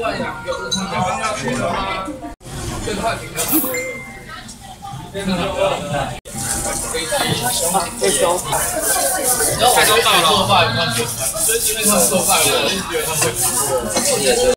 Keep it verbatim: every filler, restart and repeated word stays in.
会凶。 菜都到了，做饭，就是因为他们做饭，我一直觉得他们会。